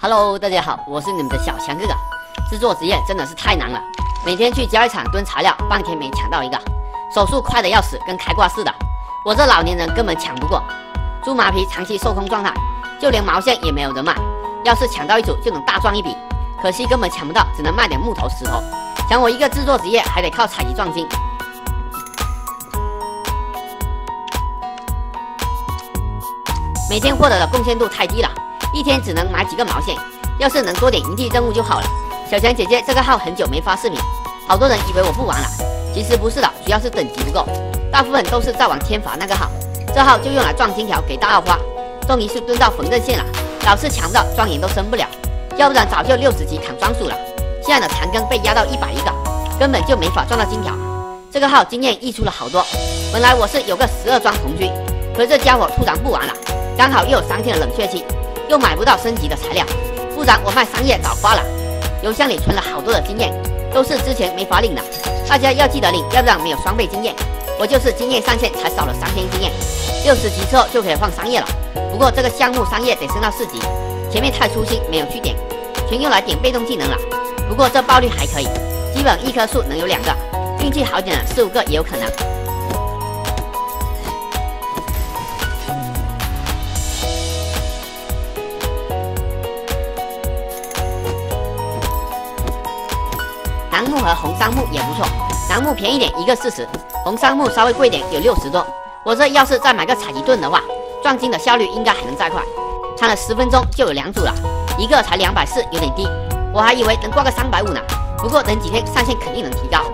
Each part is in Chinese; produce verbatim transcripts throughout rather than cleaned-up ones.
Hello， 大家好，我是你们的小强哥哥。制作职业真的是太难了，每天去交易场蹲材料，半天没抢到一个。手速快的要死，跟开挂似的。我这老年人根本抢不过。猪麻皮长期受空状态，就连毛线也没有人卖。要是抢到一组，就能大赚一笔。可惜根本抢不到，只能卖点木头石头。想我一个制作职业，还得靠采集赚金。每天获得的贡献度太低了。 一天只能买几个毛线，要是能多点营地任务就好了。小强姐姐这个号很久没发视频，好多人以为我不玩了，其实不是的，主要是等级不够，大部分都是在玩天罚那个号，这号就用来撞金条给大奥花。终于是蹲到缝纫线了，老是抢不到，庄园都升不了，要不然早就六十级砍装束了。现在的残羹被压到一百一个，根本就没法撞到金条。这个号经验溢出了好多，本来我是有个十二装红区，可是这家伙突然不玩了，刚好又有三天的冷却期。 又买不到升级的材料，不然我卖商业早花了。邮箱里存了好多的经验，都是之前没法领的，大家要记得领，要不然没有双倍经验。我就是经验上线才少了三天经验，六十级之后就可以换商业了。不过这个项目商业得升到四级，前面太粗心没有去点，全用来点被动技能了。不过这爆率还可以，基本一棵树能有两个，运气好点的四五个也有可能。 楠木和红杉木也不错，楠木便宜点，一个四十，红杉木稍微贵点，有六十多。我这要是再买个采集盾的话，赚金的效率应该还能再快。仓了十分钟就有两组了，一个才两百四，有点低，我还以为能挂个三百五呢。不过等几天上线肯定能提高。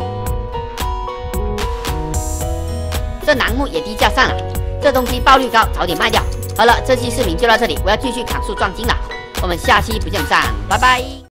这楠木也低价上了，这东西爆率高，早点卖掉。好了，这期视频就到这里，我要继续砍树赚金了。我们下期不见不散，拜拜。